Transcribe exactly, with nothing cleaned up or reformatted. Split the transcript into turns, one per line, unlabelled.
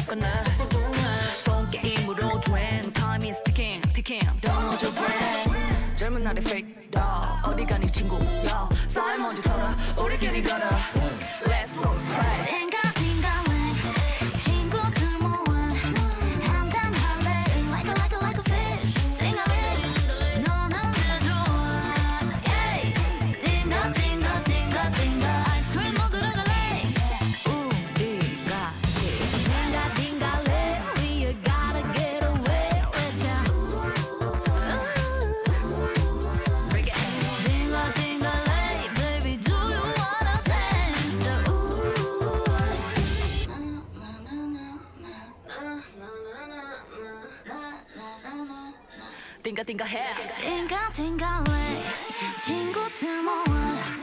꺼내 폰 게임으로 주행 Time is ticking ticking Don't lose your brain 젊은 날의 fake dog 어디 가니 친구야 싸이 먼저 털어 우리끼리 걸어 Let's roll pray 띵가띵가 해 띵가띵가래 친구들 모아